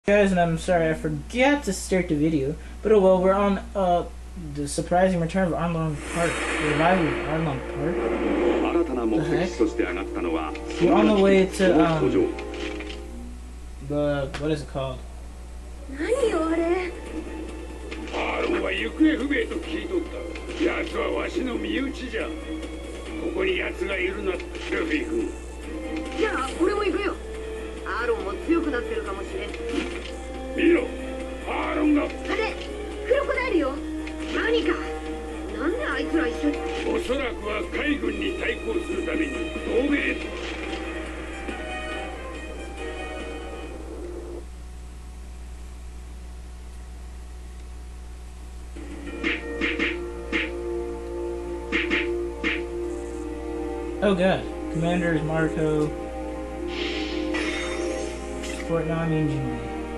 Guys, and I'm sorry I forgot to start the video, but oh well, we're on the surprising return of Arlong Park, revival of Arlong Park. The heck? We're on the way to the what is it called? 何よあれ。 アーロンは行方不明と聞いとった。奴はわしの身内じゃ。ここに奴がいるな、ルフィ君。 じゃあ俺も行くよ。アーロンも強くなってるかもしれん。 見ろ、アーロンが。 あれ、クロコダイルよ。何か。なんであいつら一緒に。 おそらくは海軍に対抗するために同盟。 Oh god, Commander is Marco. Fort Nami Engineer.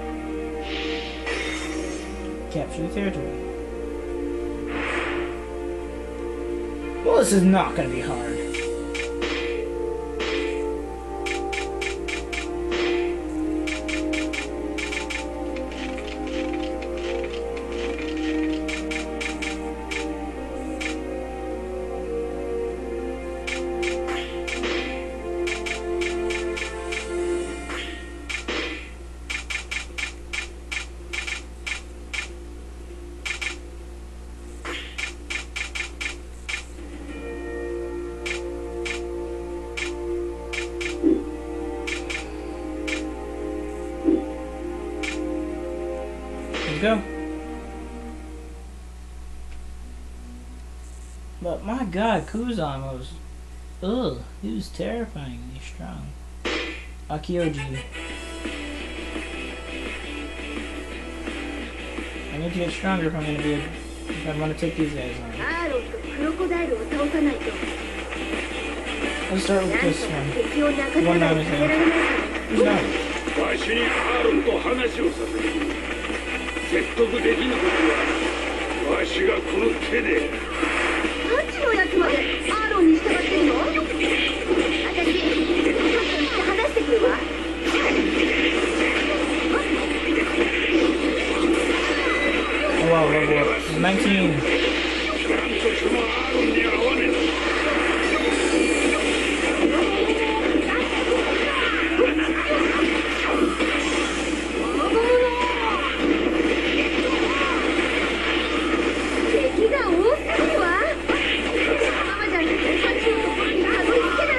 Capture the territory. Well, this is not gonna be hard. Go. But my god, Kuzan was he was terrifyingly strong. Akioji. I need to get stronger if I'm gonna be if I wanna take these guys on. アーロンとクロコダイルを倒さないと。 Let's start with this one. 敵を仲 One 間 Nami にさせられないから。 Who's Nami? わしにアーロンと話をさせる。説得できぬことはわしがこの手で。 ハチのやつまでアーロンに従ってるの？私、ちょっと話してくるわ。 Oh wow, level up. 19. なんとしてもアーロンに会わねえ。 敵が多すぎるわ。このままじゃハチをたどり着けない。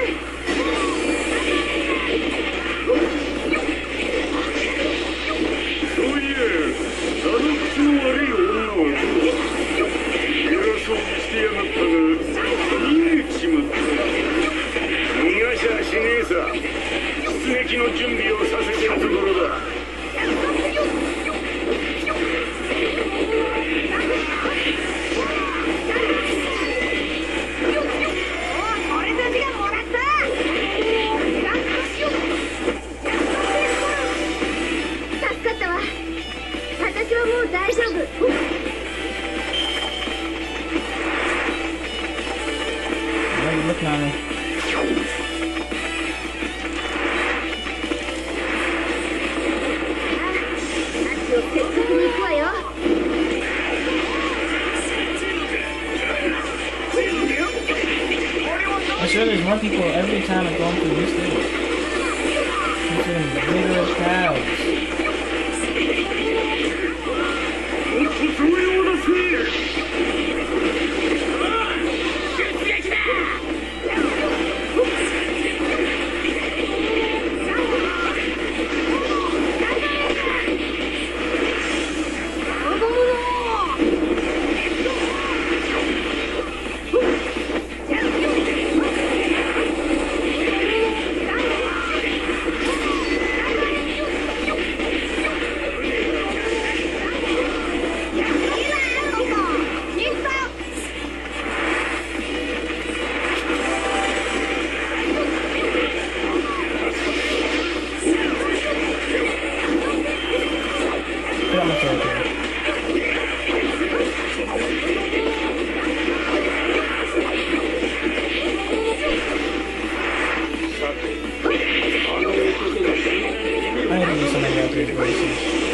そういや、あの口の悪い女は偉そうにしてやがったが逃げちまった。逃がしゃしねえさ。出撃の準備をさせてるところだ。 大丈夫。 Look, Nami. を説得に行くわよ。 I swear there's more people every time I go through this thing. It's in vigorous crowds. ありがとうございます。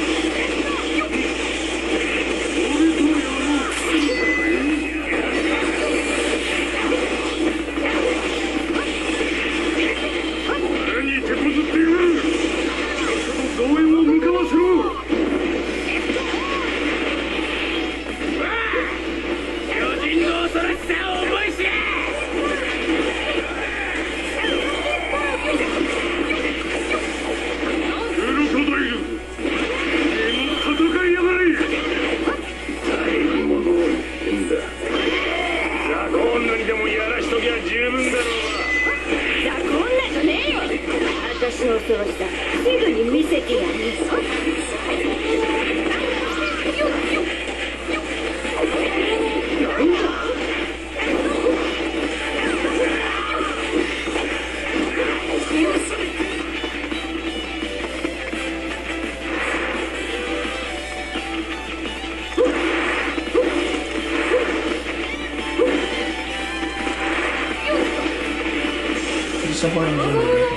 teleporting gym real quick.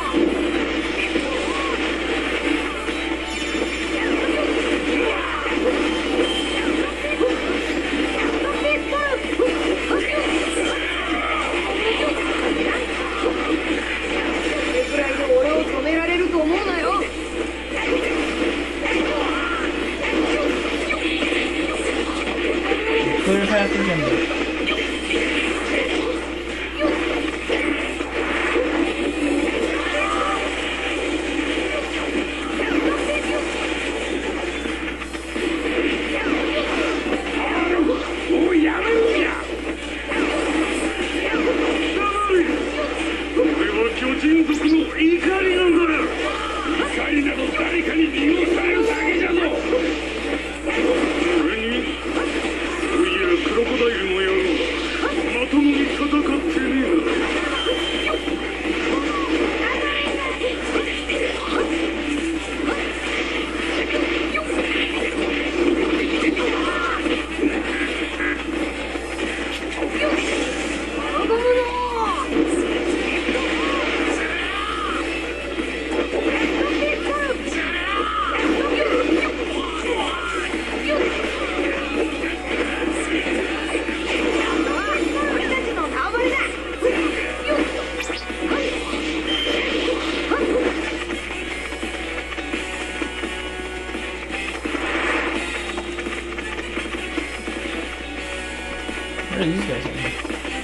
Clear path to gym. What are these guys in here?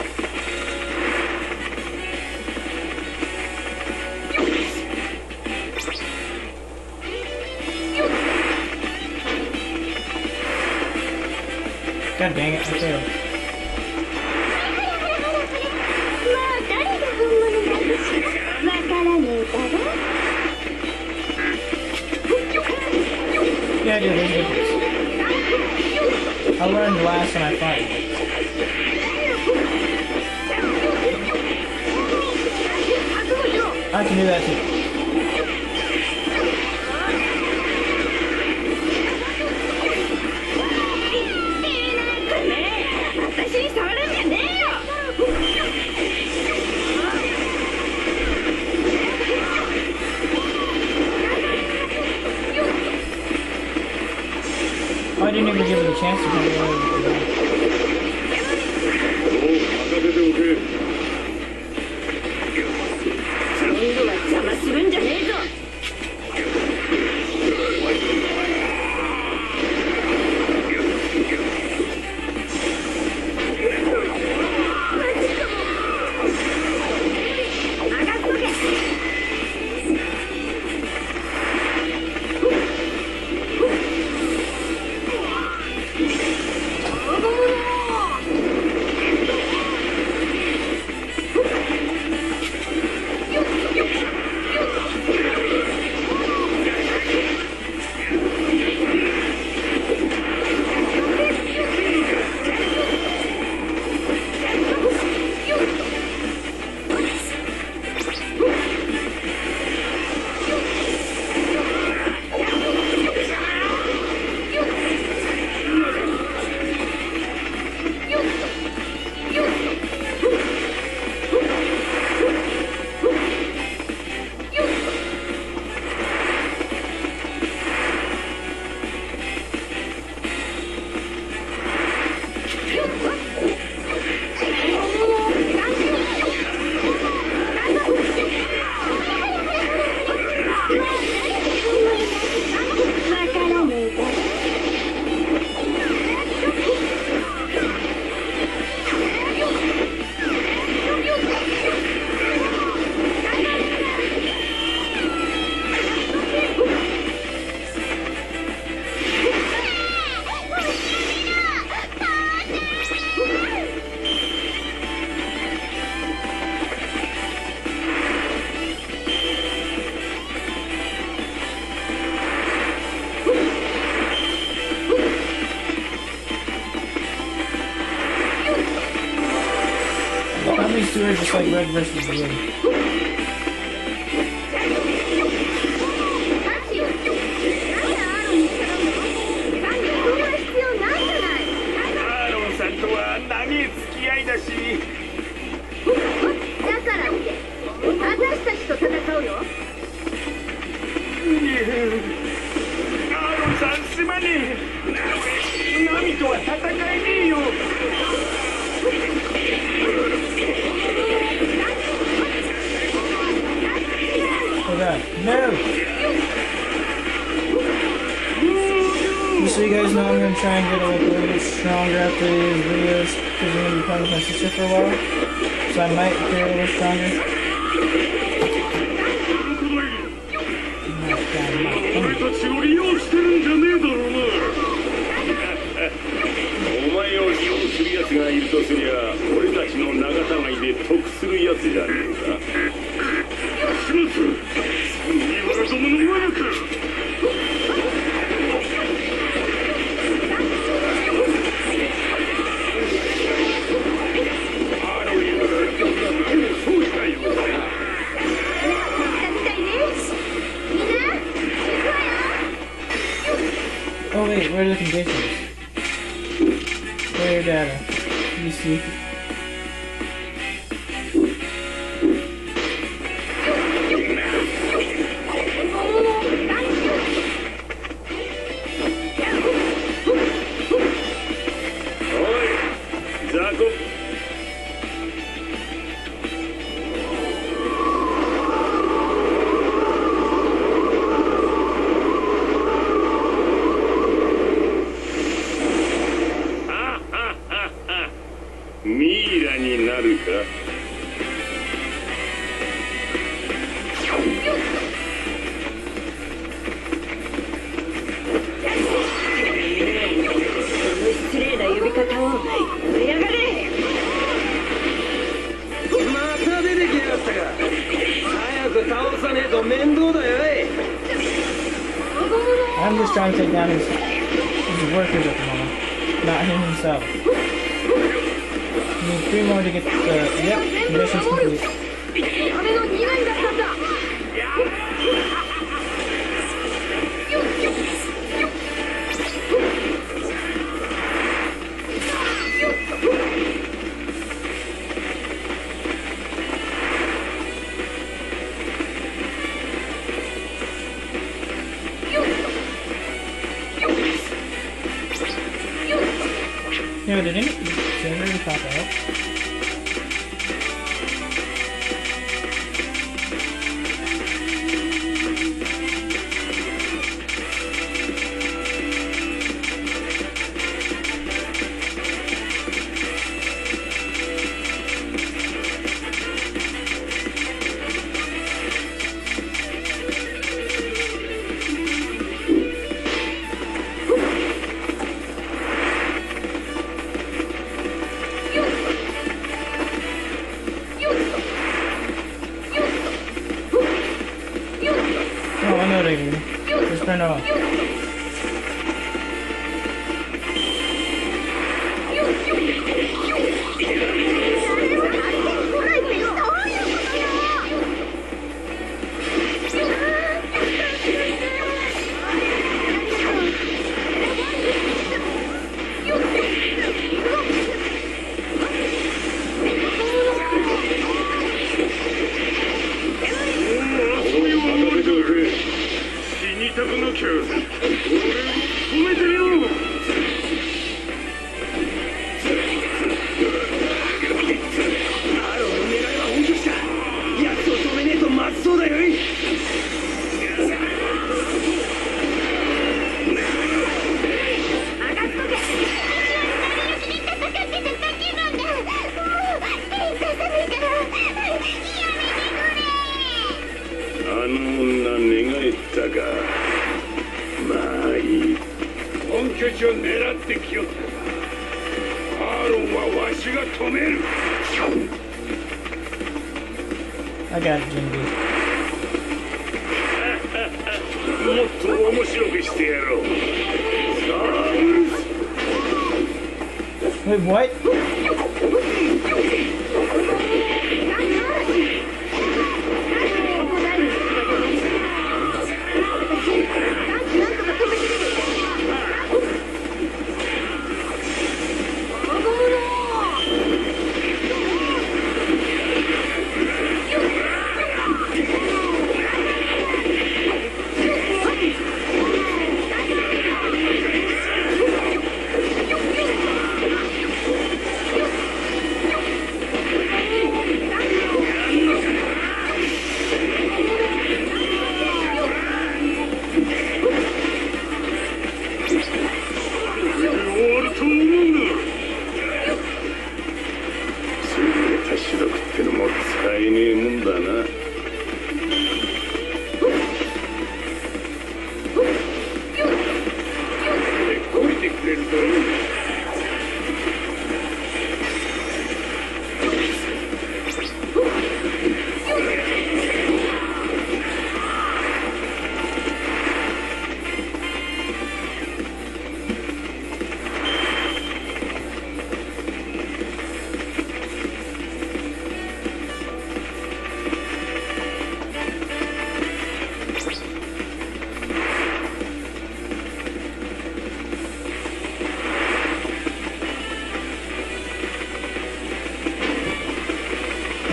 God dang it, I failed. Yeah, I do, there's a difference. I learned last time I fought. I can do that too. Oh, I didn't even give it a chance to come away. These two are just like red versus blue. すまねえ。ナミとは戦えねえよ。 Oh god, no! Just so you guys know, I'm gonna try and get like, a little bit stronger after these videos because I'm gonna be playing with my sister for a while. So I might get a little stronger. 俺たちを利用してるんじゃねえだろうな。お前を利用する奴がいるとすりゃ、俺たちの仲違いで得する奴じゃねえか。始末、麦わらどもの我がか。 Oh wait, where are the conditions? Player data. PC. Oi, Zaku. ミイラになるか。 失礼な呼び方をやがれ。 また出てきやがったか。早く倒さねえと面倒だよ。 I'm just trying to take down his workers at the moment, not him himself. I need 3 more to get the, yep, mission's complete. 俺の苦いだったんだ。 Yeah, did it really pop out? Oh, I know what I mean. Just turn it off. I got it, Jimmy. もっと面白くしてやろう。 Wait, what?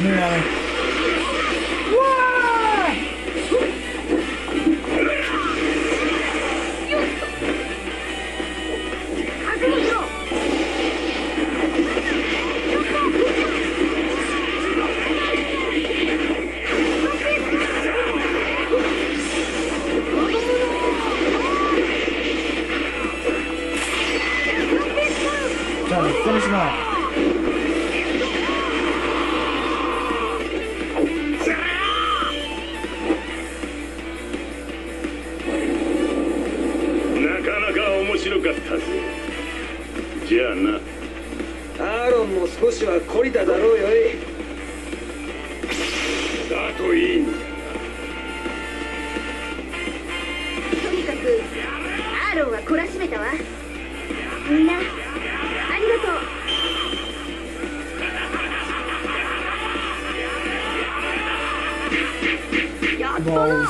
Finish him off. なかなか面白かったぜ。じゃあな。 アーロンも少しは懲りただろうよい。 だといいんだ。 とにかくアーロンは懲らしめたわ。みんなありがとう。やったな。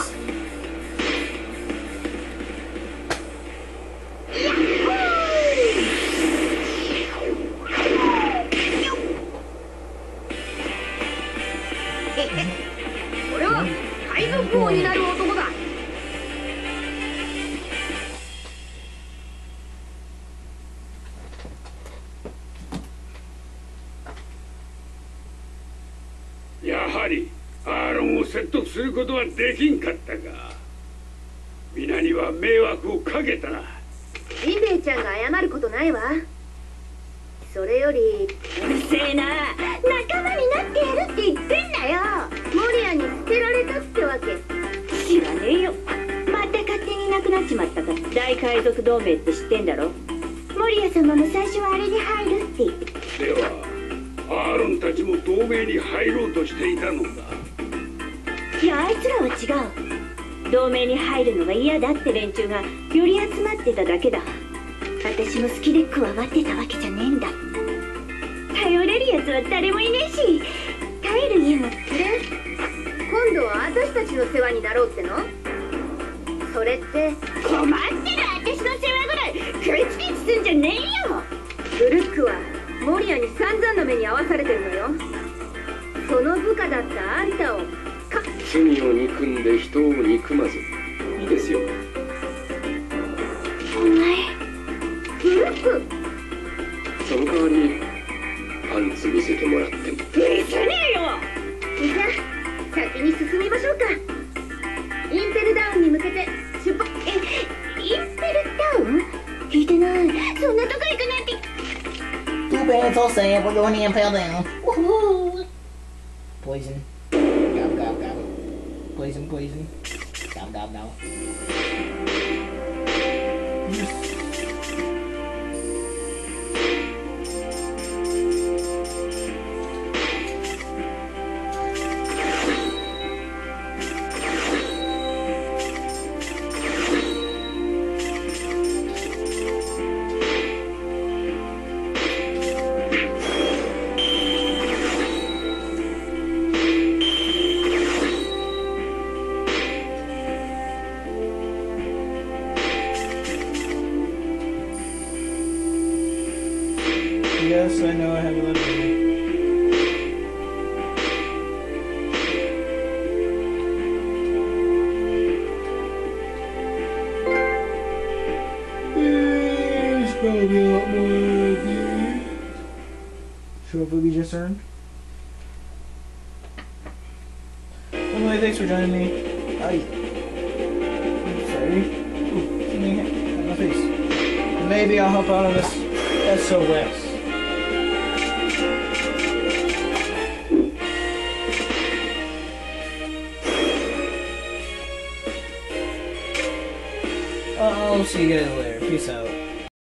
俺は海賊王になる男だ。 やはりアーロンを説得することはできんかったか。皆には迷惑をかけたな。 ジンベエちゃんが謝ることないわ。それよりうるせえな。 仲間になってやるって言ってんだよ。モリアに捨てられたってわけ。 知らねえよ。また勝手にいなくなっちまったか。大海賊同盟って知ってんだろ。 モリア様も最初はあれで入るって言って。 ではアーロンたちも同盟に入ろうとしていたのだ。 いや、あいつらは違う。同盟に入るのが嫌だって連中がより集まってただけだ。 私も好きで加わってたわけじゃねえんだ。 頼れるやつは誰もいねえし、 帰る家も。で今度は私たちの世話になろうっての？それって困ってる私の世話ぐらいケチケチすんじゃねえよ。 ブルックはモリアに散々な目に遭わされてるのよ。その部下だったあんたを罪を憎んで人を憎まずいいですよ。 お前ブルック。 その代わりパンツ見せてもらっても。 見せねえよ。 じゃあ先に進みましょうか。インペルダウンに向けて出発。 インペルダウン？聞いてない。そんなとこ行くなんて。 Too bad, so sad. We're going to impale down. Woohoo! Poison. Gobble, gobble, gobble. Poison, poison. Gobble, gobble, gobble. Yes, I know I have a lot of money. There's probably a lot more of these. Show up what we just earned. Anyway, thanks for joining me. I'm sorry. Ooh, something on my face. Maybe I'll help out on this SOS. I'll see you guys later. Peace out.